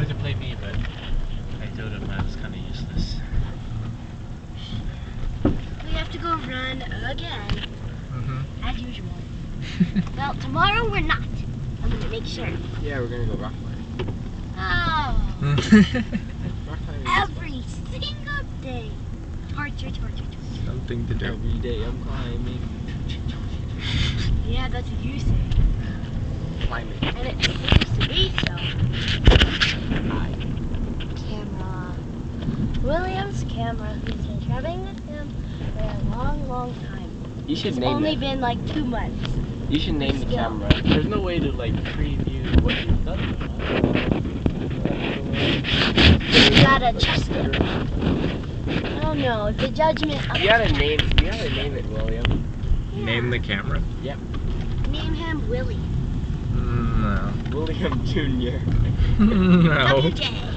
wanted to play me, but I told him I was kind of useless. We have to go run again, as usual. Well, tomorrow we're not. I'm gonna make sure. Yeah, we're gonna go rock climbing. Oh, Rock climbing. every single day. Torture. Something to do. Every day I'm climbing. Yeah, that's what you say. Climbing. And it seems to be so. Hi. Camera. William's camera. He's been traveling with him for a long time. You should It's name only it. been like 2 months. You should name the Still. camera. There's no way to like preview what you've done. You gotta adjust it. I don't know. The judgment of You gotta name it, William. Yeah. Name the camera? Name him Willie. No. William Jr. No. WJ.